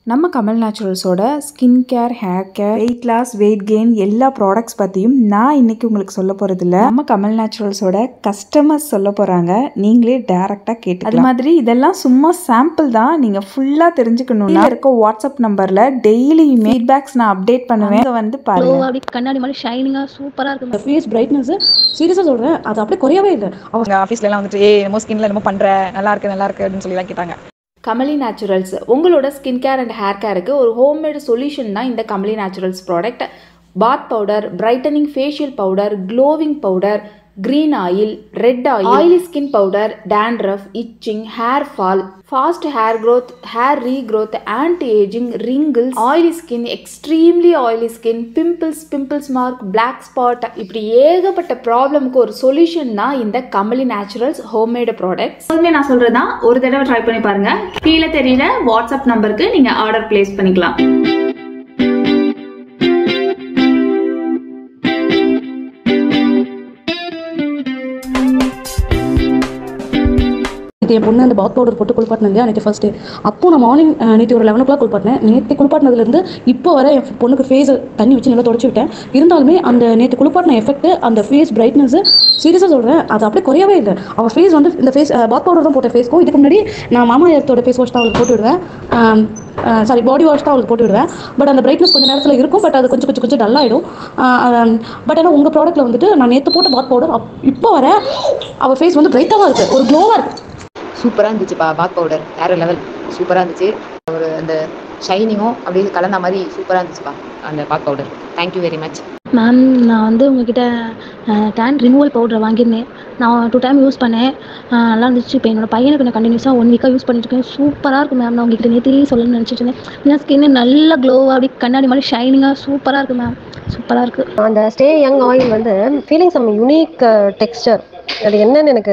நம்ம கமல் நேச்சுரல்ஸோட skin care, hair care, weight loss, weight gain எல்லா ப்ராடக்ட்ஸ் பற்றியும் நான் இன்னைக்கு உங்களுக்கு சொல்ல போகிறதில்ல. நம்ம கமல் நேச்சுரல்ஸோட கஸ்டமர்ஸ் சொல்ல போகிறாங்க, நீங்களே டேரெக்டாக கேட்டு. அது மாதிரி இதெல்லாம் சும்மா சாம்பிள் தான். நீங்கள் ஃபுல்லாக தெரிஞ்சுக்கணும்னா இருக்க வாட்ஸ்அப் நம்பரில் டெய்லியுமே ஃபீட்பேக்ஸ் நான் அப்டேட் பண்ணுவேன். அதை வந்து பாருங்க. அப்படி கண்ணாடி மாதிரி ஷைனிங்காக சூப்பராக இருக்கும். ஃபேஸ் பிரைட்னஸ் சீரியஸாக சொல்கிறேன், அது அப்படியே குறையவே இல்லை. அவங்க ஆஃபீஸ்லாம் வந்துட்டு என்னமோ ஸ்கின்ல என்னமோ பண்ணுற நல்லா இருக்கு அப்படின்னு சொல்லி தான் கேட்டாங்க. கமலி நேச்சுரல்ஸ் உங்களோட ஸ்கின் கேர் அண்ட் ஹேர் கேருக்கு ஒரு ஹோம்மேடு சொல்யூஷன் தான் இந்த Kamali naturals product. Bath powder, brightening facial powder, glowing powder, green oil, red oil, oily skin powder, dandruff, itching, hair fall, fast hair growth, hair regrowth, anti-aging, wrinkles, oily skin, extremely oily skin, pimples mark, black spot, இப்படி ஏகப்பட்ட ப்ராப்ளமுக்கு ஒரு solution தான் இந்த Kamali naturals homemade products. எப்போதுமே நான் சொல்றதுதான், ஒரு தடவை ட்ரை பண்ணி பாருங்க. கீழே தெரியல வாட்ஸ்அப் நம்பருக்கு நீங்க ஆர்டர் பிளேஸ் பண்ணிக்கலாம். என் பொண்ணு அந்த பாத் பவுடர் போட்டு குளிப்பாட்டினேன் இல்லையா நேற்று ஃபர்ஸ்ட் டே. அப்போ நான் மார்னிங் நேற்று ஒரு 11 o'clock குளிப்பாட்டினேன். நேற்று குளிப்பாட்டினதுலேருந்து இப்போ வர என் பொண்ணுக்கு ஃபேஸ் தண்ணி வச்சு நல்லா தொடச்சி விட்டேன். இருந்தாலுமே அந்த நேற்று குளிப்பாட்டின எஃபெக்ட், அந்த ஃபேஸ் பிரைட்னஸ் சீரியஸாக சொல்கிறேன், அது அப்படியே குறையவே இல்லை. அவள் ஃபேஸ் வந்து இந்த ஃபேஸ் பாத் பவுடர் தான் போட்ட ஃபேஸ்க்கும், இதுக்கு முன்னாடி நான் மாமா எர்த்தோட ஃபேஸ் வாஷ் தான் அவளுக்கு போட்டு விடுவேன். பாடி வாஷ் தான் அவளுக்கு போட்டு விடுவேன். பட் அந்த பிரைட்னஸ் கொஞ்சம் நேரத்தில் இருக்கும், பட் அது கொஞ்சம் டல்லாகிடும். பட் ஆனால் உங்கள் ப்ராடக்ட்டில் வந்துட்டு நான் நேற்று போட்ட பாத் பவுடர் இப்போ வர அவள் ஃபேஸ் வந்து பிரைட்டாக தான் இருக்குது, ஒரு க்ளோவாக இருக்குது. சூப்பராக இருந்துச்சுப்பா. பாத் பவுடர் வேறு லெவல், சூப்பராக இருந்துச்சு. ஒரு அந்த ஷைனிங்கும் அப்படியே கலந்த மாதிரி சூப்பராக இருந்துச்சுப்பா அந்த bath powder. Thank you very much ma'am. நான் வந்து உங்ககிட்ட டேன் ரிமூவல் பவுடர் வாங்கியிருந்தேன். நான் 2 டைம் யூஸ் பண்ணேன், நல்லா இருந்துச்சு. இப்போ என்னோட பையனுக்கு நான் கண்டினியூஸாக 1 வீக்காக யூஸ் பண்ணிட்டுருக்கேன். சூப்பராக இருக்கும் மேம். நான் உங்ககிட்ட நேற்று சொல்லணும்னு நினச்சிட்டு இருந்தேன். ஏன்னா ஸ்கின்னு நல்ல க்ளோவாக அப்படி கண்ணாடி மாதிரி ஷைனிங்காக சூப்பராக இருக்குது மேம், சூப்பராக இருக்குது. அந்த ஸ்டே யங் ஆயில் வந்து ஃபீலிங் சம் யூனிக் டெக்ஸ்டர். அது என்னன்னு எனக்கு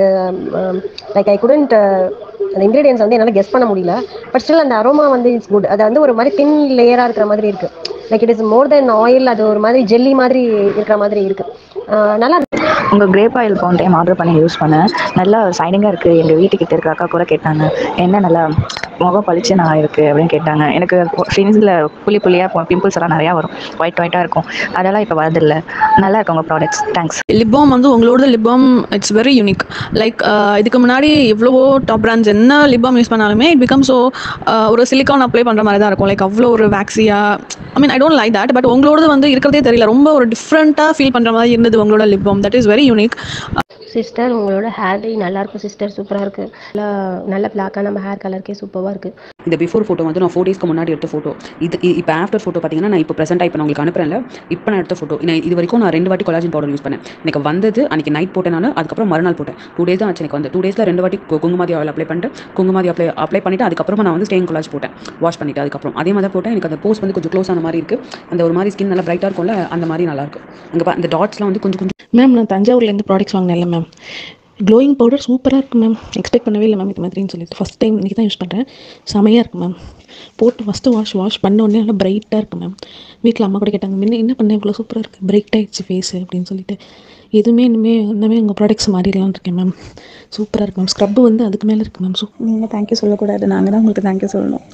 லைக் ஐ குடன்ட் அந்த இன்க்ரீடியன்ஸ் வந்து என்னால் கெஸ் பண்ண முடியல. பட் ஸ்டில் அந்த அரோமா வந்து இட்ஸ் குட். அது வந்து ஒரு மாதிரி தின் லேயராக இருக்கிற மாதிரி இருக்குது. Like it is more than oil. அது ஒரு மாதிரி ஜெல்லி மாதிரி இருக்கிற மாதிரி இருக்குது. நல்லா இருக்கு. உங்கள் கிரேப் ஆயில் போன டைம் ஆர்டர் பண்ணி யூஸ் பண்ணேன். நல்லா ஷைனிங்காக இருக்குது. எங்கள் வீட்டுக்கிட்ட இருக்க அக்கா கூட கேட்டாங்க, என்ன நல்லா முகம் பளிச்சு நான் இருக்குது அப்படின்னு கேட்டாங்க. எனக்கு ஃபின்ஸில் புள்ளியாக பிம்பிள்ஸ் எல்லாம் நிறையா வரும், ஒயிட்டாக இருக்கும். அதெல்லாம் இப்போ வரதில்லை. நல்லா இருக்கு உங்கள் ப்ராடக்ட்ஸ். தேங்க்ஸ். லிப்பாம் வந்து உங்களோட lip balm it's very unique. Like இதுக்கு முன்னாடி எவ்வளவோ டாப் பிராண்ட்ஸ் என்ன லிப்பாம் யூஸ் பண்ணாலுமே இட் பிகம் ஸோ ஒரு சிலிக்கான் அப்ளை பண்ணுற மாதிரி தான் இருக்கும். லைக் அவ்வளோ ஒரு வேக்ஸியாக, I mean I don't like that. But உங்களோட வந்து இருக்கிறதே தெரியல, ரொம்ப ஒரு டிஃப்ரெண்ட்டாக ஃபீல் பண்ணுற மாதிரி இருந்தது உங்களோட lip balm. That is very unique. Sister, உங்களோட ஹேர் டை நல்லா இருக்கும் சிஸ்டர், சூப்பராக இருக்குது. நல்ல பிளாக்காக நம்ம ஹேர் கலருக்கே சூப்பராக இருக்குது. இந்த பிஃபோர் ஃபோட்டோ வந்து நான் 4 days முன்னாடி எடுத்த ஃபோட்டோ. இது இப்போ ஆஃப்டர் ஃபோட்டோ பார்த்தீங்கன்னா நான் இப்போ ப்ரெசென்ட்டாக இப்போ நான் உங்களுக்கு அனுப்புறேன்ல, இப்போ நான் எடுத்த ஃபோட்டோ. இது வரைக்கும் நான் 2 வாட்டி கொலாஜன் பவுடர் யூஸ் பண்ணேன். எனக்கு வந்தது அன்றைக்கி நைட் போட்டேன் நான், அதுக்கப்புறம் மறுநாள் போட்டேன். 2 days தான் ஆச்சு எனக்கு வந்து. 2 daysல 2 வாட்டி குங்குமாதி ஆயில் அப்ளை பண்ணிட்டு அதுக்கப்புறமா நான் வந்து ஸ்டேயிங் கொலாஜ் போட்டேன், வாஷ் பண்ணிவிட்டு. அதுக்கப்புறம் அதே மாதிரி போட்டேன். எனக்கு அந்த போஸ்ட் வந்து கொஞ்சம் க்ளோஸ் ஆன மாதிரி இருக்குது. அந்த ஒரு மாதிரி ஸ்கின் நல்லா பிரைட்டாக இருக்கும்ல, அந்த மாதிரி நல்லாயிருக்கு. அங்கே அந்த டாட்ஸ்லாம் வந்து கொஞ்சம் மேம். நான் தஞ்சாவூர்லேருந்து ப்ராடக்ட்ஸ் வாங்கினேன் இல்லை மேம். க்ளோயிங் பவுடர் சூப்பராக இருக்குது மேம். எக்ஸ்பெக்ட் பண்ணவே இல்லை மேம் இது மாதிரின்னு சொல்லிட்டு. ஃபஸ்ட் டைம் இன்றைக்கி தான் யூஸ் பண்ணுறேன். செமையாக இருக்குது மேம். போட்டு ஃபஸ்ட்டு வாஷ் பண்ண உடனே நல்லா பிரைட்டாக இருக்குது மேம். வீட்டில் அம்மா கூட கேட்டாங்க, முன்ன என்ன பண்ணேன் இவ்வளோ சூப்பராக இருக்குது, பிரைட் ஆகிடுச்சு ஃபேஸு அப்படின்னு சொல்லிட்டு. எதுவுமே இன்னுமே உங்கள் ப்ராடக்ட்ஸ் மாறிடலான்னு இருக்கேன் மேம். சூப்பராக இருக்குது மேம். ஸ்க்ரப்பு வந்து அதுக்கு மேலே இருக்குது மேம். நீங்கள் தேங்க்யூ சொல்லக்கூடாது, நாங்கள் தான் உங்களுக்கு தேங்க்யூ சொல்லணும்.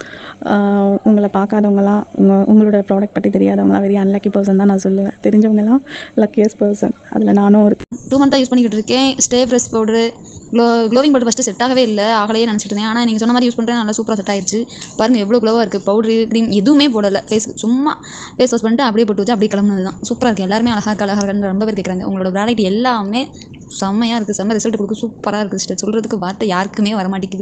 உங்களை பார்க்காதவங்களாம், உங்களோட ப்ராடக்ட் பற்றி தெரியாதவங்களாம் வெரி அன்லக்கி பர்சன் தான் நான் சொல்லுவேன். தெரிஞ்சவங்கலாம் லக்கியஸ்ட் பர்சன், அதில் நானும் ஒரு 2 month யூஸ் பண்ணிக்கிட்டு இருக்கேன். Stay fresh powder, glowing powder first set ஆகவே இல்லை, ஆகலையே நினச்சிட்டு இருந்தேன். ஆனால் நீங்கள் சொன்ன மாதிரி யூஸ் பண்ணுறேன், நல்லா சூப்பராக செட் ஆயிடுச்சு. பாருங்கள் எவ்வளோ க்ளோவாக இருக்குது. பவுடரு, க்ரீம் எதுவுமே போடலை. சும்மா ஃபேஸ் வாஷ் பண்ணிட்டு அப்படியே போட்டு வச்சு அப்படியே கிளம்புனது தான். சூப்பராக இருக்குது. எல்லாருமே அழகாக ரொம்ப பேர் கேட்குறாங்க. உங்களோட ப்ராடக்ட் எல்லாமே செம்மையாக இருக்குது, செம்ம ரிசல்ட் கொடுக்கு, சூப்பராக இருக்குது சிஸ்டர். சொல்கிறதுக்கு வார்த்தை யாருக்குமே வரமாட்டேங்குது.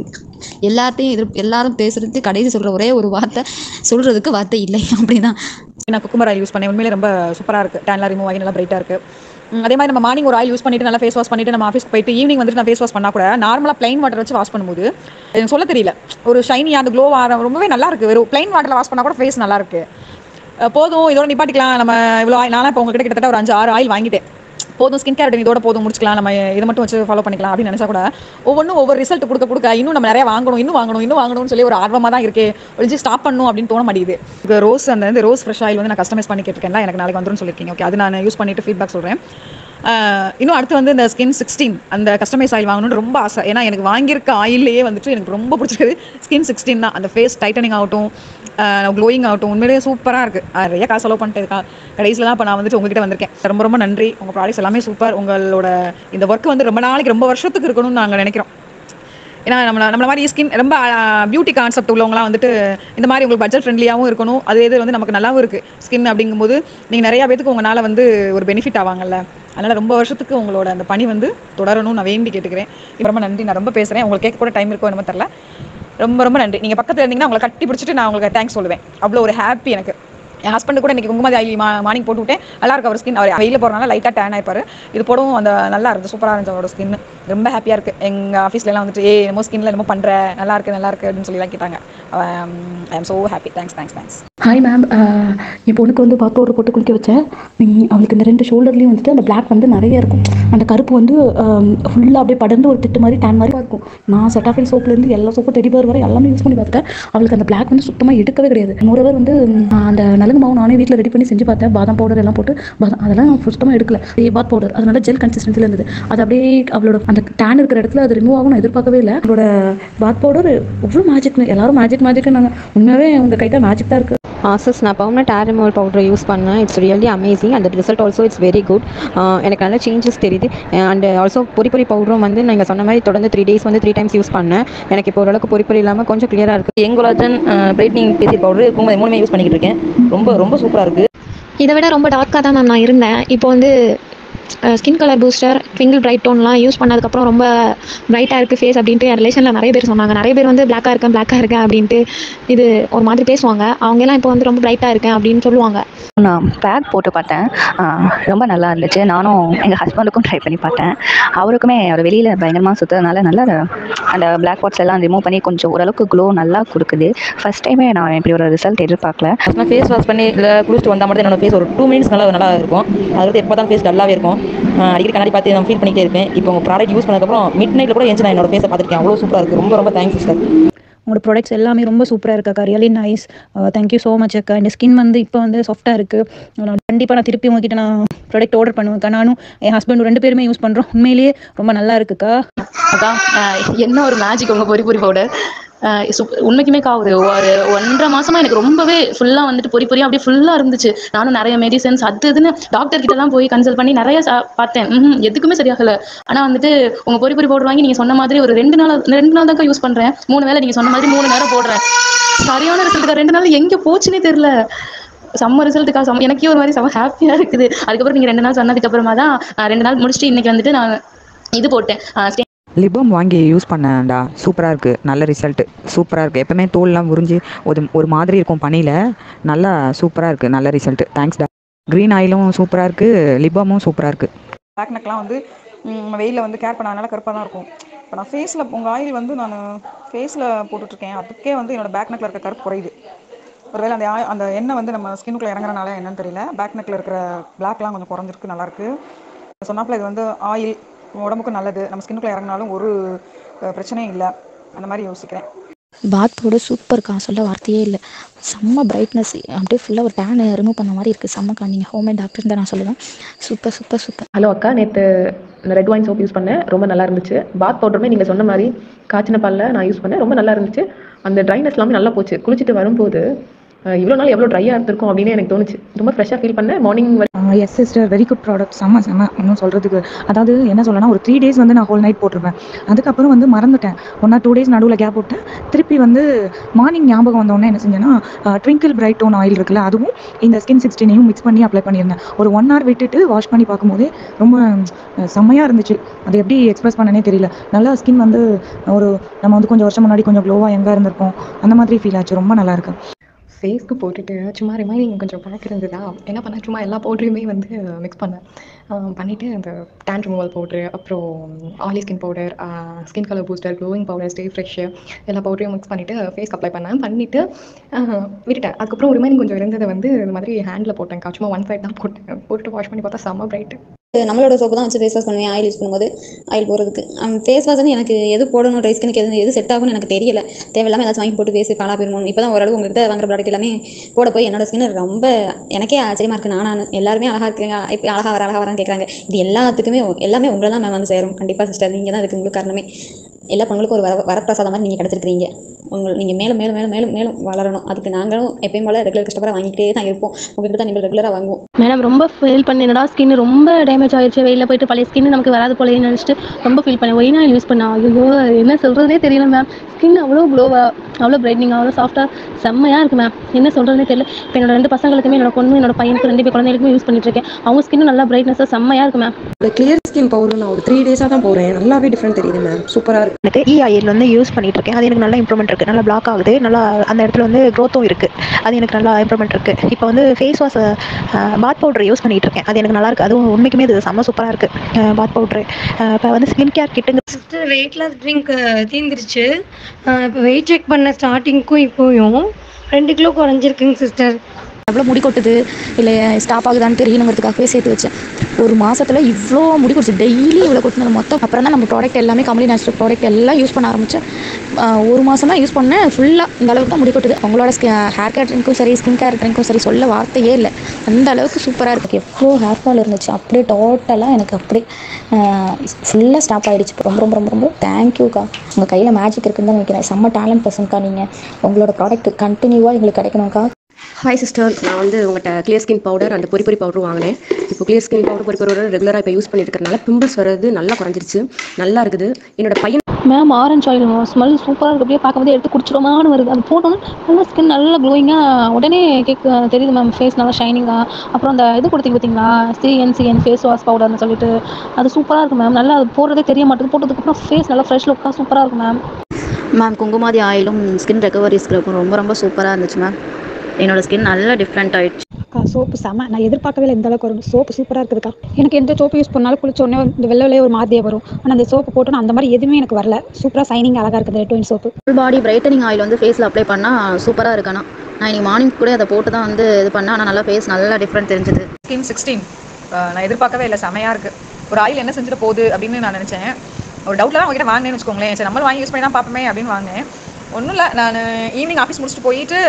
எல்லாரும் பேசுகிறதுக்கு கடைசி சொல்கிற ஒரே ஒரு வார்த்தை, சொல்கிறதுக்கு வார்த்தை இல்லை. அப்படி தான். நான் குக்கும்பர் ஆயில் யூஸ் பண்ணேன். உண்மையிலே ரொம்ப சூப்பராக இருக்குது. டேன்லாம் ரிமூவ் ஆகி நல்லா பிரைட்டாக இருக்குது. அதே மாதிரி நம்ம மார்னிங் ஒரு ஆயில் யூஸ் பண்ணிட்டு நல்லா ஃபேஸ் வாஷ் பண்ணிட்டு நம்ம ஆஃபீஸ்க்கு போயிட்டு ஈவினிங் வந்துட்டு நான் ஃபேஸ் வாஷ் பண்ணால் கூட நார்மலாக ப்ளைன் வாட்டர் வச்சு வாஷ் பண்ணும்போது எனக்கு சொல்ல தெரியல, ஒரு ஷைனியாக அந்த க்ளோ ரொம்பவே நல்லா இருக்குது. வெறும் ப்ளைன் வாட்டரில் வாஷ் பண்ணால் கூட ஃபேஸ் நல்லா இருக்குது. போதும், இதோட நிப்பாட்டிக்கலாம் நம்ம. இவ்வளோ நானும் இப்போ உங்ககிட்ட கிட்டத்தட்ட ஒரு 5-6 ஆயில் வாங்கிட்டேன். போதும், ஸ்கின் கேர் இதோட போதும், முடிச்சுக்கலாம், நம்ம இதை மட்டும் வச்சு ஃபாலோ பண்ணிக்கலாம் அப்படின்னு நினச்சா கூட ஒவ்வொரு ரிசல்ட் கொடுக்க இன்னும் நம்ம நிறைய வாங்கணும்னு சொல்லி ஒரு ஆர்வமாக தான் இருக்கே, ஒழிச்சு ஸ்டாப் பண்ணணும் அப்படின்னு தோண மாட்டேங்குது. ரோஸ் ஃப்ரெஷ் ஆயில் வந்து நான் கஸ்டமைஸ் பண்ணி கேட்டிருக்கேன். எனக்கு நாளைக்கு வந்துடும் சொல்லியிருக்கீங்க. ஓகே, அது நான் யூஸ் பண்ணிட்டு ஃபீட்பேக் சொல்கிறேன். இன்னும் அடுத்து வந்து இந்த ஸ்கின் 16 அந்த கஸ்டமைஸ் ஆயில் வாங்கணும்னு ரொம்ப ஆசை. ஏன்னா எனக்கு வாங்கியிருக்க ஆயிலே வந்துட்டு எனக்கு ரொம்ப பிடிச்சிருக்குது ஸ்கின் 16 தான். அந்த ஃபேஸ் டைட்டனிங் ஆகட்டும், க்ளோயிங் ஆகட்டும், உண்மையிலேயே சூப்பராக இருக்குது. நிறைய காசு செலவு பண்ணிட்டு இருக்கா. கடைசியில் தான் இப்போ நான் வந்துட்டு உங்ககிட்ட வந்திருக்கேன். ரொம்ப ரொம்ப நன்றி. உங்கள் ப்ராடக்ட்ஸ் எல்லாமே சூப்பர். உங்களோட இந்த ஒர்க் வந்து ரொம்ப நாளைக்கு, ரொம்ப வருஷத்துக்கு இருக்கணும்னு நாங்கள் நினைக்கிறோம். ஏன்னா நம்மள மாதிரி ஸ்கின் ரொம்ப பியூட்டி கான்செப்ட் உள்ளவங்களாம் வந்துட்டு இந்த மாதிரி உங்களுக்கு பட்ஜெட் ஃப்ரெண்ட்லியாகவும் இருக்கணும். அதே இது வந்து நமக்கு நல்லாவும் இருக்குது ஸ்கின் அப்படிங்கும்போது நீங்கள் நிறையா பேத்துக்கு உங்களால் வந்து ஒரு பெனிஃபிட் ஆவாங்கல்ல. அதனால் ரொம்ப வருஷத்துக்கு உங்களோட அந்த பணி வந்து தொடரணும்னு நான் வேண்டி கேட்டுக்கிறேன். ரொம்ப நன்றி. நான் ரொம்ப பேசுகிறேன். உங்களுக்கு கேட்க கூட டைம் இருக்கோ என்னமோ தெரில. ரொம்ப ரொம்ப நன்றி. நீங்கள் பக்கத்தில் இருந்தீங்கன்னா உங்களை கட்டி பிடிச்சிட்டு நான் உங்களுக்கு தேங்க்ஸ் சொல்லுவேன். அவ்வளோ ஒரு ஹாப்பி எனக்கு. என் ஹஸ்பண்ட் கூட இன்றைக்கி குங்குமதி ஆயில் மார்னிங் போட்டு விட்டேன். நல்லா இருக்கு அவர் ஸ்கின். அவர் வெயிலில் போகிறனால லைட்டாக டேன் ஆகிப்பார். இது போடவும் அந்த நல்லா இருக்குது, சூப்பராக இருந்துச்சு அவரோட ஸ்கின். ரொம்ப ஹாப்பியாக இருக்குது. எங்கள் ஆஃபீஸ்லாம் வந்துட்டு என்னமோ ஸ்கின்ல என்னமோ பண்ணுற நல்லா இருக்குது அப்படின்னு சொல்லிலாம் கேட்டாங்க. I am so happy. Thanks. Hi ma'am, என் பொண்ணுக்கு வந்து பாத் பவுடர் போட்டு குளிக்க வச்சேன். அவளுக்கு இந்த 2 ஷோல்டர்லேயும் வந்துட்டு அந்த பிளாக் வந்து நிறைய இருக்கும். அந்த கருப்பு வந்து ஃபுல்லாக அப்படியே படர்ந்து ஒரு திட்டு மாதிரி டேன் மாதிரி இருக்கும். நான் செட்டாஃபில் சோப்லேருந்து எல்லா சோப்பும் டெடிபர் வரை எல்லாமே யூஸ் பண்ணி பார்த்துட்டேன். அவளுக்கு அந்த பிளாக் வந்து சுத்தமாக எடுக்கவே கிடையாது. மோரோவர் வந்து அந்த நலுங்கு மாவு நானே வீட்டில் ரெடி பண்ணி செஞ்சு பார்த்தேன். பாதாம் பவுடர் எல்லாம் போட்டு அதெல்லாம் சுத்தமாக எடுக்கல. பாத் பவுடர் அதனால ஜெல் கன்சிஸ்டன்சியில் இருந்தது. அது அப்படியே அவளோட அந்த டேன் இருக்கிற இடத்துல அது ரிமூவ் ஆகும் நான் எதிர்பார்க்கவே இல்லை. அவளோட பாத் பவுடர் எவ்வளோ மேஜிக்னு எல்லாரும் மேஜிக் நாங்கள் உண்மையாகவே உங்கள் கைட்ட மேஜிக் தான் இருக்குது. சிஸ், நான் permanent hair removal powder use பண்ணேன். It's really amazing. அந்த result also it's very good. எனக்கு நல்ல சேஞ்சஸ் தெரியுது. அண்ட் ஆல்சோ பொரி பவுடரும் வந்து நீங்கள் சொன்ன மாதிரி தொடர்ந்து 3 days வந்து 3 times யூஸ் பண்ணேன். எனக்கு இப்போ ஓரளவுக்கு பொரி இல்லாமல் கொஞ்சம் கிளியராக இருக்குது. எங்கோலாஜன் பிரைட்னிங் பேசி பவுடர் குங்குமம் 3மே யூஸ் பண்ணிக்கிட்டு இருக்கேன். ரொம்ப சூப்பராக இருக்குது. இதை விட ரொம்ப டார்க்காக தான் மேம் நான் இருந்தேன். இப்போ வந்து skin colour booster, twinkle bright டோன்லாம் யூஸ் பண்ணதுக்கப்புறம் ரொம்ப பிரைட்டாக இருக்குது ஃபேஸ் அப்படின்ட்டு என் ரிலேஷனில் நிறைய பேர் சொன்னாங்க. நிறைய பேர் வந்து பிளாக்காக இருக்கேன் அப்படின்ட்டு இது ஒரு மாதிரி பேசுவாங்க. அவங்கெல்லாம் இப்போ வந்து ரொம்ப பிரைட்டாக இருக்கேன் அப்படின்னு சொல்லுவாங்க. நான் பேக் போட்டு பார்த்தேன், ரொம்ப நல்லா இருந்துச்சு. நானும் எங்கள் ஹஸ்பண்டுக்கும் ட்ரை பண்ணி பார்த்தேன். அவருக்குமே அவர் வெளியில் பயங்கரமாக சுற்றுறதுனால நல்லா அந்த பிளாக் பாட்ஸ் எல்லாம் ரிமூவ் பண்ணி கொஞ்சம் ஓரளவுக்கு க்ளோ நல்லா கொடுக்குது. ஃபர்ஸ்ட் டைமே நான் இப்படி ஒரு ரிசல்ட் எதிர்பார்க்கல. நான் ஃபேஸ் வாஷ் பண்ணி இல்லை குளிச்சுட்டு வந்தால் மட்டும் என்னோட ஃபேஸ் ஒரு 2 minutes நல்லா இருக்கும். அதாவது எப்போ தான் ஃபேஸ் நல்லாவே இருக்கும். அடிக்கடி கண்ணாடி பார்த்து நான் ஃபீல் பண்ணிகிட்டே இருப்பேன். இப்போ உங்கள் ப்ராடக்ட் யூஸ் பண்ணதுக்கப்புறம் மிட் நைட்டில் கூட நான் என்னோட ஃபேஸை பார்த்துருக்கேன். அவ்வளோ சூப்பராக இருக்குது. ரொம்ப தேங்க்ஸ் சார். உங்களோட ப்ராடக்ட்ஸ் எல்லாமே ரொம்ப சூப்பராக இருக்கா. Really nice. Thank you so much அக்கா. இந்த ஸ்கின் வந்து இப்போ வந்து சாஃப்டாக இருக்குது. நான் கண்டிப்பாக திருப்பி உங்ககிட்ட நான் ப்ராடக்ட் ஆர்டர் பண்ணுவேன்க்கா. நானும் என் ஹஸ்பண்ட் 2 பேருமே யூஸ் பண்ணுறோம். உண்மையிலேயே ரொம்ப நல்லா இருக்குக்கா. அக்கா என்ன ஒரு மேஜிக் உங்கள் பொரி பவுடர். உண்மைக்குமே ஒரு 1.5 மாசமா எனக்கு ரொம்பவே ஃபுல்லாக வந்துட்டு பொரியா அப்படியே ஃபுல்லாக இருந்துச்சு. நானும் நிறைய மெடிசன்ஸ் இதுன்னு டாக்டர் கிட்டலாம் போய் கன்சல்ட் பண்ணி நிறைய பார்த்தேன். எதுக்குமே சரியாகல. ஆனால் வந்துட்டு உங்கள் பொரி பவுடர் வாங்கி நீங்கள் சொன்ன மாதிரி ஒரு 2 நாள் தான் யூஸ் பண்ணுறேன். 3 வேளை நீங்கள் சொன்ன மாதிரி 3 நேரம் போடுறேன். சரியான ரிசல்ட்டுக்கா. 2 நாள் எங்கே போச்சுன்னே தெரியல. செம்ம ரிசல்ட்டுக்கா. எனக்கே ஒரு மாதிரி செம்ம ஹாப்பியாக இருக்குது. அதுக்கப்புறம் நீங்கள் 2 நாள் சொன்னதுக்கப்புறமா தான் 2 நாள் முடிச்சுட்டு இன்னைக்கு வந்துட்டு நான் இது போட்டேன். லிபம் வாங்கி யூஸ் பண்ணேன்டா. சூப்பராக இருக்குது. நல்ல ரிசல்ட்டு சூப்பராக இருக்குது. எப்போவுமே தோல்லாம் உறிஞ்சி ஒரு மாதிரி இருக்கும் பனியில். நல்லா சூப்பராக இருக்குது. நல்ல ரிசல்ட்டு. தேங்க்ஸ்டா. க்ரீன் ஆயிலும் சூப்பராக இருக்குது. லிபமும் சூப்பராக இருக்குது. பேக் நெக்லாம் வந்து வெயிலில் வந்து கேர் பண்ணாதனால கருப்பாக தான் இருக்கும். இப்போ நான் ஃபேஸில் உங்கள் ஆயில் வந்து நான் ஃபேஸில் போட்டுட்ருக்கேன். அதுக்கே வந்து என்னோடய பேக் நெக்கில் இருக்க கருப்பு குறையுது. ஒருவேளை அந்த எண்ணெய் வந்து நம்ம ஸ்கின்னுக்குள்ளே இறங்குறனால என்னன்னு தெரியல. பேக் நெக்கில் இருக்கிற பிளாக்லாம் கொஞ்சம் குறைஞ்சிருக்கு. நல்லாயிருக்கு. சொன்னாப்பில் இது வந்து ஆயில் உடம்புக்கு நல்லது. நம்ம ஸ்கின்னுக்குள்ளே இறங்கினாலும் ஒரு பிரச்சனையும் இல்லை. அந்த மாதிரி யோசிக்கிறேன். பாத் பவுடர் சூப்பர்க்கா. சொல்ல வார்த்தையே இல்லை. செம்ம பிரைட்னஸ். அப்படியே ஃபுல்லாக ஒரு டேன் ரிமூவ் பண்ண மாதிரி இருக்குது. செம்மக்கா. நீங்கள் ஹோம்மேட் டாக்டர் தான் நான் சொல்லுவேன். சூப்பர். ஹலோ அக்கா, நேற்று இந்த ரெட் ஒயின் சோப் யூஸ் பண்ணேன். ரொம்ப நல்லா இருந்துச்சு. பாத் பவுடருமே நீங்கள் சொன்ன மாதிரி காய்ச்சின பாலில் நான் யூஸ் பண்ணேன். ரொம்ப நல்லா இருந்துச்சு. அந்த ட்ரைனஸ் எல்லாமே நல்லா போச்சு. குளிச்சுட்டு வரும்போது இவ்வளோ நாள் எவ்வளோ ட்ரையாக இருந்திருக்கும் அப்படின்னு எனக்கு தோணுச்சு. ரொம்ப ஃப்ரெஷ்ஷாக ஃபீல் பண்ணேன். Morning yes sister, very good product. செம்ம இன்னும் சொல்கிறதுக்கு. அதாவது என்ன சொல்லலாம், ஒரு 3 days வந்து நான் ஹோல் நைட் போட்டிருப்பேன். அதுக்கப்புறம் வந்து மறந்துட்டேன். 1 or 2 days நடுவில் கேப் போட்டேன். திருப்பி வந்து மார்னிங் ஞாபகம் வந்தோடனே என்ன செஞ்சேன்னா ட்விங்கிள் பிரைட் டோன் ஆயில் இருக்குல்ல, அதுவும் இந்த ஸ்கின் 16 மிக்ஸ் பண்ணி அப்ளை பண்ணியிருந்தேன். ஒரு 1 hour விட்டுட்டு வாஷ் பண்ணி பார்க்கும்போதே ரொம்ப செம்மையாக இருந்துச்சு. அது எப்படி எக்ஸ்பிரஸ் பண்ணனே தெரியல. நல்லா ஸ்கின் வந்து நம்ம வந்து கொஞ்சம் வருஷம் முன்னாடி கொஞ்சம் க்ளோவாக எங்கே இருந்திருப்போம் அந்த மாதிரி ஃபீல் ஆச்சு. ரொம்ப நல்லா இருக்கு. ஃபேஸ்க்கு போட்டுட்டு சும்மா ரிமைனிங் கொஞ்சம் பேக் இருந்ததா, என்ன பண்ணேன், சும்மா எல்லா பவுடரையுமே வந்து மிக்ஸ் பண்ணேன். பண்ணிவிட்டு அந்த டேன் ரிமூவல் பவுட்ரு, அப்புறம் oily skin powder, skin colour booster, glowing powder, stay fresh, எல்லா பவுடரையும் மிக்ஸ் பண்ணிவிட்டு ஃபேஸ்க்கு அப்ளை பண்ணேன். பண்ணிவிட்டு விட்டுட்டேன். அதுக்கப்புறம் ரிமைனிங் கொஞ்சம் இருந்ததை வந்து இந்த மாதிரி ஹேண்டில் போட்டேன். சும்மா 1 side தான் போட்டேன். போட்டு வாஷ் பண்ணி பார்த்தா செம்ம பிரைட்டு. நம்மளோட சோப்பு தான் வச்சு ஃபேஸ் வாஷ் பண்ணுவேன் ஆயில் யூஸ் பண்ணும்போது ஆயில் போடுறதுக்கு ஃபேஸ் வாஷ் வந்து எனக்கு எது போடணும் ட்ரை ஸ்கினுக்கு எது செட் ஆகும்னு எனக்கு தெரியல தேவையில்லாமல் ஏதாச்சும் வாங்கி போட்டு ஃபேஸ் பாலா போயிருமோ இப்போ தான் ஓரளவு உங்கள்கிட்ட வாங்குற ப்ராடக்ட் எல்லாமே போட போய் என்னோட ஸ்கின் ரொம்ப எனக்கே ஆச்சரியமாக இருக்குது. நான் எல்லாருமே அழகாக இருக்குங்க இப்போ அழகாக வரான்னு கேட்குறாங்க. இது எல்லாத்துக்குமே எல்லாமே உங்களை தான் மேம் வந்து சேரும். கண்டிப்பாக சிஸ்டர் நீங்கள் தான் இதுக்கு உங்களுக்கு காரணமே. எல்லா பொண்ணுங்களுக்கும் ஒரு வரப்பிரசாதம் மாதிரி நீங்கள் கிடச்சிருக்கிறீங்க. நீங்கள் மேலும் மேலும் மேலும் மேலும் மேலும் வளரணும். அதுக்கு நாங்களும் எப்பயும் போல ரெகுலர் கஸ்டமராக வாங்கிட்டே தான் இருப்போம். உங்கள்கிட்ட தான் நீங்கள் ரெகுலராக வாங்குவோம். மேடம் ரொம்ப ஃபீல் பண்ணி என்னடா ஸ்கின் ரொம்ப டேமேஜ் ஆயிடுச்சு, வெளியில் போயிட்டு பழைய ஸ்கின் நமக்கு வராது போலேன்னு நினச்சிட்டு ரொம்ப ஃபீல் பண்ணேன். ஒயினா யூஸ் பண்ணேன். ஐயோ என்ன சொல்கிறதே தெரியல மேம். ஸ்கின் அவ்வளோ க்ளோவாக அவ்வளோ பிரைட்னிங் அவ்வளோ சாஃப்டாக செம்மையாக இருக்குது மேம். என்ன சொல்கிறதே தெரியல. இப்போ என்னோட 2 பசங்களுக்குமே என்னோட பொண்ணு என்னோட பையனுக்கு 2 குழந்தைகளுக்குமே யூஸ் பண்ணிட்டு இருக்கேன். அவங்க ஸ்கின் நல்லா பிரைட்னஸாக செம்மையாக இருக்குது மேம். இந்த கிளியர் ஸ்கின் பவுடர் நான் ஒரு 3 டேஸாக தான் போகிறேன். நல்லாவே டிஃப்ரெண்ட் தெரியுது மேம். சூப்பராக இருக்குது. எனக்கு ஆயில் வந்து யூஸ் பண்ணிட்டு இருக்கேன். அது எனக்கு நல்லா இம்ப்ரூவ்மெண்ட் இருக்குது. நல்லா பிளாக் ஆகுது. நல்லா அந்த இடத்துல வந்து க்ரோத்தும் இருக்குது. அது எனக்கு நல்லா இம்ப்ரூவ்மெண்ட் இருக்குது. இப்போ வந்து face wash bath powder use பண்ணிட்டு இருக்கேன். அது எனக்கு நல்லா இருக்குது. அதுவும் உண்மைக்குமே அது செம்ம சூப்பராக இருக்குது பாத் பவுட்ரு. இப்போ வந்து ஸ்கின் கேர் கிட்டுங்க. வெயிட் லாஸ் ட்ரிங்க் தீர்ந்துருச்சு. இப்போ வெயிட் செக் பண்ண ஸ்டார்டிங்க்கும் இப்போயும் 2 கிலோ குறைஞ்சிருக்குங்க சிஸ்டர். எவ்வளோ முடி கொட்டுது இல்லை ஸ்டாப் ஆகுதான்னு தெரியணுங்கிறதுக்காகவே சேர்த்து வச்சேன். ஒரு மாதத்தில் இவ்வளோ முடி கொட்டுச்சு. டெய்லி இவ்வளோ கொட்டினது மொத்தம். அப்புறம் தான் நம்ம ப்ராடக்ட் எல்லாமே கம்பெனி நேச்சுரல் ப்ராடக்ட் எல்லாம் யூஸ் பண்ண ஆரம்பித்தேன். ஒரு மாதம் தான் யூஸ் பண்ணேன். ஃபுல்லாக இந்த அளவுக்கு தான் முடி கொட்டுது. அவங்களோட ஹேர் கேர் ட்ரிங்க்கும் சரி ஸ்கின் கேர் ட்ரிங்க்கும் சரி சொல்ல வார்த்தையே இல்லை. அந்த அளவுக்கு சூப்பராக இருக்குது. எவ்வளோ ஹேர் ஃபால் இருந்துச்சு அப்படியே டோட்டலாக எனக்கு அப்படியே ஃபுல்லாக ஸ்டாப் ஆகிடுச்சு. ரொம்ப ரொம்ப ரொம்ப ரொம்ப தேங்க்யூக்கா. உங்கள் கையில் மேஜிக் இருக்குன்னு தான் நினைக்கிறேன். செம்ம டேலண்ட் பர்சன்க்கா நீங்கள். உங்களோட ப்ராடக்ட் கண்டினியூவாக எங்களுக்கு கிடைக்கணும்க்கா. ஹாய் சிஸ்டர், நான் வந்து உங்கள்கிட்ட கிளியர் ஸ்கின் பவுடர் அந்த பொரி பவுடர் வாங்கினேன். இப்போ கிளியர் ஸ்கின் பவுடர் பொரி பவுடர் ரெகுலராக இப்போ யூஸ் பண்ணிட்டு இருக்கிறனால பிம்பிள்ஸ் வர்றது நல்லா குறைஞ்சிருச்சு. நல்லா இருக்குது. என்னோட பையன் மேம் ஆரஞ்சு ஆயில் ஸ்மெல் சூப்பராக இருக்குது. அப்படியே பார்க்கும்போது எடுத்து குடிச்சிடுமான்னு வருது. அது போட்டோன்னா நல்லா ஸ்கின் நல்லா க்ளோயிங்காக உடனே தெரியுது மேம். ஃபேஸ் நல்லா ஷைனிங்காக. அப்புறம் அந்த இது கொடுத்தீங்க பார்த்தீங்களா CNCN ஃபேஸ் வாஷ் பவுடர்னு சொல்லிட்டு அது சூப்பராக இருக்குது மேம். நல்லா அது போடுறதே தெரிய மாட்டேது. போட்டதுக்கப்புறம் ஃபேஸ் நல்லா ஃப்ரெஷ் லுக்காக சூப்பராக இருக்கும் மேம். மேம் குங்குமாதி ஆயிலும் ஸ்கின் ரெக்கவரி ஸ்க்ரப்பும் ரொம்ப ரொம்ப சூப்பராக இருந்துச்சு மேம். என்னோட ஸ்கின் நல்லா டிஃப்ரெண்ட் ஆகிடுச்சு. சோப்பு செம. நான் எதிர்பார்க்கவே இல்லை இந்த அளவுக்கு வரும். சோப்பு சூப்பராக இருக்குதுக்கா. எனக்கு எந்த சோப்பு யூஸ் பண்ணாலும் குளிச்ச உடனே இந்த வெள்ளையே ஒரு மாதிரியே வரும். ஆனால் அந்த சோப்பு போட்டு அந்த மாதிரி எதுவுமே எனக்கு வரல. சூப்பராக சைனிங் அழகாக இருக்குது red wine soap. Full body brightening oil வந்து ஃபேஸில் அப்ளை பண்ணால் சூப்பராக இருக்கணும். நான் இன்னைக்கு மார்னிங் கூட அதை போட்டு தான் வந்து இது பண்ணேன். ஆனால் நல்லா ஃபேஸ் நல்லா டிஃப்ரெண்ட் தெரிஞ்சுது. ஸ்கின் 16 நான் எதிர்பார்க்கவே இல்லை. செமையாக இருக்குது. ஒரு ஆயில் என்ன செஞ்சுட்டு போகுது அப்படின்னு நான் நினச்சேன். ஒரு டவுட்டில் தான் உங்ககிட்ட வாங்கினேன்னு வச்சுக்கோங்களேன். சரி நம்மளும் வாங்கி யூஸ் பண்ணி தான் பார்ப்போமே அப்படின்னு வாங்கினேன். ஒன்றும் இல்லை, நான் ஈவினிங் ஆஃபீஸ் முடிச்சுட்டு போயிட்டு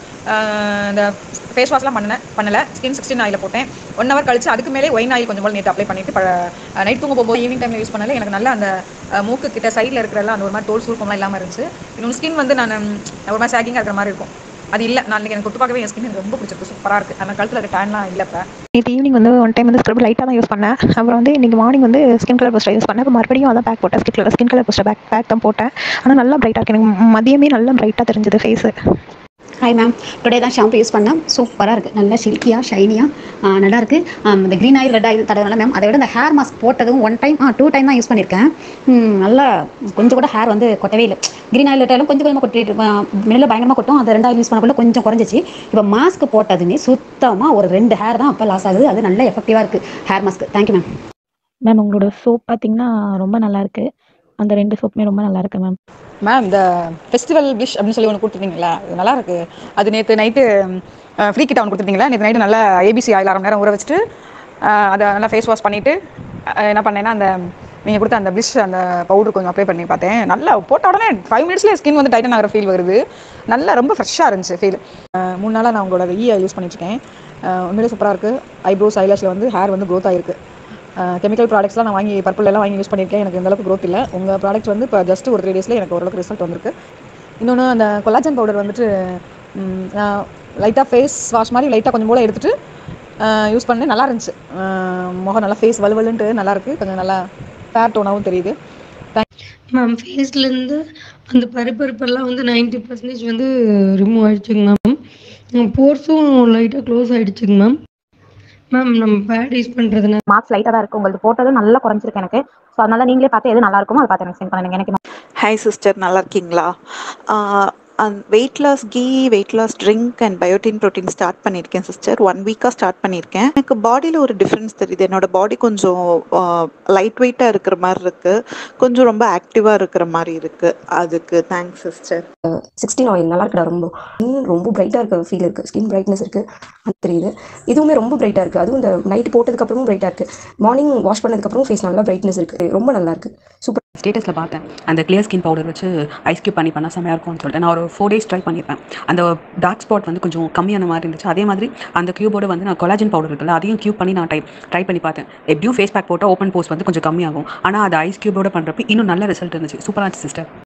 இந்த ஃபேஸ் வாஷ்லாம் பண்ணலை. ஸ்கின் 16 ஆயில் போட்டேன். 1 ஹவர் கழிச்சு அதுக்கு மேலே ஒயின் ஆயில் கொஞ்சம் போல் நேற்று அப்ளை பண்ணிவிட்டு நைட் தூங்க போகும்போது ஈவினிங் டைமில் யூஸ் பண்ணல. எனக்கு நல்லா அந்த மூக்கு கிட்ட சைடில் இருக்கிறலாம் அந்த ஒரு மாதிரி தோல் சுருக்கம்லாம் இல்லாமல் இருந்துச்சு. இன்னொன்று ஸ்கின் வந்து நான் ஒரு மாதிரி சேக்கிங்காக இருக்கிற மாதிரி இருக்கும். அது இல்லை. நான் எனக்கு தொட்டு பார்க்கவே என் ஸ்கின் எனக்கு ரொம்ப பிடிச்சிருக்கு. சூப்பராக இருக்குது. அந்த கழுத்தில் இருக்க டேன்லாம் இல்லை. இப்போ நேற்று ஈவினிங் வந்து ஒன் டைம் வந்து ஸ்க்ரப் லைட்டாக தான் யூஸ் பண்ணேன். அப்புறம் வந்து இன்றைக்கி மார்னிங் வந்து ஸ்கின் கலர் பூஸ்டர் யூஸ் பண்ணேன். இப்போ மறுபடியும் அதான் பேக் போட்டேன். ஸ்கின் கலர் பூஸ்டர் பேக் தான் போட்டேன். ஆனால் நல்லா பிரைட்டாக இருக்குது. எனக்கு மதியமே நல்லா பிரைட்டாக தெரிஞ்சது ஃபேஸு. ஹாய் மேம், டுடே தான் ஷாம்பு யூஸ் பண்ணேன். சூப்பராக இருக்குது. நல்லா சில்கியாக ஷைனியாக நல்லா இருக்குது. இந்த க்ரீன் ஆயில் ரெட் ஆயில் தடவை மேம். அதை விட இந்த ஹேர் மாஸ்க் போட்டதும் 1 டைம் 2 டைம் தான் யூஸ் பண்ணியிருக்கேன். நல்லா கொஞ்சம் கூட ஹேர் வந்து கொட்டவே இல்லை. க்ரீன் ஆயில் ரெட்டாயிலும் கொஞ்சம் கொஞ்சமாக கொட்டிட்டு மில்லில் பயங்கரமாக கொட்டும். அந்த 2 ஆயில் யூஸ் பண்ணக்குள்ள கொஞ்சம் குறைஞ்சிச்சு. இப்போ மாஸ்க் போட்டதுமே சுத்தமாக ஒரு 2 ஹேர் தான் அப்போ லாஸ் ஆகுது. அது நல்லா எஃபெக்டிவாக இருக்குது hair mask. Thank you ma'am. Ma'am உங்களோட சோப் பார்த்தீங்கன்னா ரொம்ப நல்லாயிருக்கு. அந்த 2 சோப்புமே ரொம்ப நல்லா இருக்கு மேம். மேம் இந்த ஃபெஸ்டிவல் பிஷ் அப்படின்னு சொல்லி ஒன்று கொடுத்துருந்தீங்களா, அது நல்லா இருக்கு. அது நேற்று நைட்டு ஃப்ரீ கிட்ட ஒன்று கொடுத்துருந்தீங்களா. நேற்று நைட்டு நல்லா ABC ஆயில் 1/2 மணி நேரம் ஊற வச்சுட்டு அதை நல்லா ஃபேஸ் வாஷ் பண்ணிவிட்டு என்ன பண்ணேன்னா அந்த நீங்கள் கொடுத்த அந்த பிஷ் அந்த பவுடர் கொஞ்சம் அப்ளை பண்ணி பார்த்தேன். நல்லா போட்ட உடனே 5 மினிட்ஸ்லேயே ஸ்கின் வந்து டைட்டன் ஆகிற ஃபீல் வருது. நல்லா ரொம்ப ஃப்ரெஷ்ஷாக இருந்துச்சு ஃபீல். 3 நாளாக நான் உங்களோட ஆயில் யூஸ் பண்ணிட்டுருக்கேன். உண்மையிலே சூப்பராக இருக்குது. ஐப்ரோஸ் ஐலாஷில் வந்து ஹேர் வந்து க்ரோத் ஆகிருக்கு. கெமிக்கல் ப்ராடக்ட்ஸ்லாம் நான் வாங்கி பர்பிள் எல்லாம் வாங்கி யூஸ் பண்ணியிருக்கேன். எனக்கு இந்த அளவுக்கு க்ரோத் இல்லை. உங்கள் ப்ராடக்ட் வந்து இப்போ ஜஸ்ட் ஒரு 3 டேஸில் எனக்கு ஓரளவுக்கு ரிசல்ட் வந்திருக்கு. இன்னொன்று அந்த கொலாஜன் பவுடர் வந்துட்டு லைட்டாக ஃபேஸ் வாஷ் மாதிரி லைட்டாக கொஞ்சம் போல் எடுத்துகிட்டு யூஸ் பண்ணி நல்லா இருந்துச்சு. முகம் நல்லா ஃபேஸ் வலுவலுன்ட்டு நல்லாயிருக்கு. கொஞ்சம் நல்லா ஃபேர் டோனாகவும் தெரியுது. மேம் ஃபேஸ்லேருந்து அந்த பருப்பெல்லாம் வந்து 90% வந்து ரிமூவ் ஆகிடுச்சுங்க மேம். போர்ஸும் லைட்டாக க்ளோஸ் ஆகிடுச்சுங்க மேம். மேம் நம்ம பேட் யூஸ் பண்ணுறதுனா மார்க்ஸ் லைட்டாக தான் இருக்குது. உங்களுக்கு போட்டதும் நல்லா குறைஞ்சிருக்கு எனக்கு. ஸோ அதனால நீங்களே பார்த்து எது நல்லா இருக்குமோ அதை பார்த்து எனக்கு சென்ட் பண்ணுங்க. எனக்கு ஹாய் சிஸ்டர், நல்லா இருக்கீங்களா? வெயிட் லாஸ் கீ, weight loss drink and biotin protein start பண்ணியிருக்கேன் சிஸ்டர். 1 வீக்காக ஸ்டார்ட் பண்ணியிருக்கேன். எனக்கு பாடியில் ஒரு டிஃப்ரென்ஸ் தெரியுது. என்னோட பாடி கொஞ்சம் லைட் வெயிட்டாக இருக்கிற மாதிரி இருக்குது, கொஞ்சம் ரொம்ப ஆக்டிவாக இருக்கிற மாதிரி இருக்குது. அதுக்கு தேங்க்ஸ் சிஸ்டர். 16 ஆயில் நல்லா இருக்குடா. ரொம்ப பிரைட்டாக இருக்க ஃபீல் இருக்குது. ஸ்கின் பிரைட்னஸ் இருக்குது, அது தெரியுது. இதுவுமே ரொம்ப பிரைட்டாக இருக்குது. அதுவும் இந்த நைட் போட்டதுக்கப்புறமும் பிரைட்டாக இருக்குது. மார்னிங் வாஷ் பண்ணதுக்கப்புறம் ஃபேஸ் நல்லா பிரைட்னஸ் இருக்குது. ரொம்ப நல்லா இருக்குது. சூப்பர். ஸ்டேட்டஸில் பார்த்தேன் அந்த கிளியர் ஸ்கின் பவுடர் வச்சு ஐஸ் கியூப் பண்ணால் செம்மையாக இருக்கும்னு சொல்லிட்டு நான் ஒரு 4 days ட்ரை பண்ணியிருப்பேன். அந்த டார்க் ஸ்பாட் வந்து கொஞ்சம் கம்மியான மாதிரி இருந்துச்சு. அதே மாதிரி அந்த கியூபோட வந்து நான் கொலாஜன் பவுடர் இருக்குல்ல, அதையும் கியூப் பண்ணி நான் ட்ரை பண்ணி பார்த்தேன். எப்படியும் ஃபேஸ் பேக் போட்டால் ஓப்பன் போஸ் வந்து கொஞ்சம் கம்மியாகும். ஆனால் அது ஐஸ் கியூபோட பண்ணுறப்ப இன்னும் நல்ல ரிசல்ட் இருந்துச்சு. சூப்பராக இருந்துச்சு சிஸ்டர்.